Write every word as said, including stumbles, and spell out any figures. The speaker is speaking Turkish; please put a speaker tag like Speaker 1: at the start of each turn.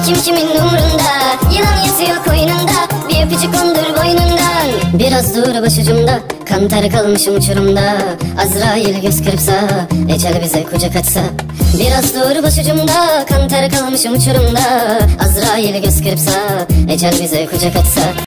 Speaker 1: kim kimin umrunda? Yılan yatıyor koynunda, bir öpücük kondur boynundan. Biraz dur başucumda, kan ter kalmışım uçurumda. Azrail göz kırpsa, ecel bize kucak açsa. Biraz dur başucumda, kan ter kalmışım uçurumda. Azrail göz kırpsa, ecel bize kucak açsa.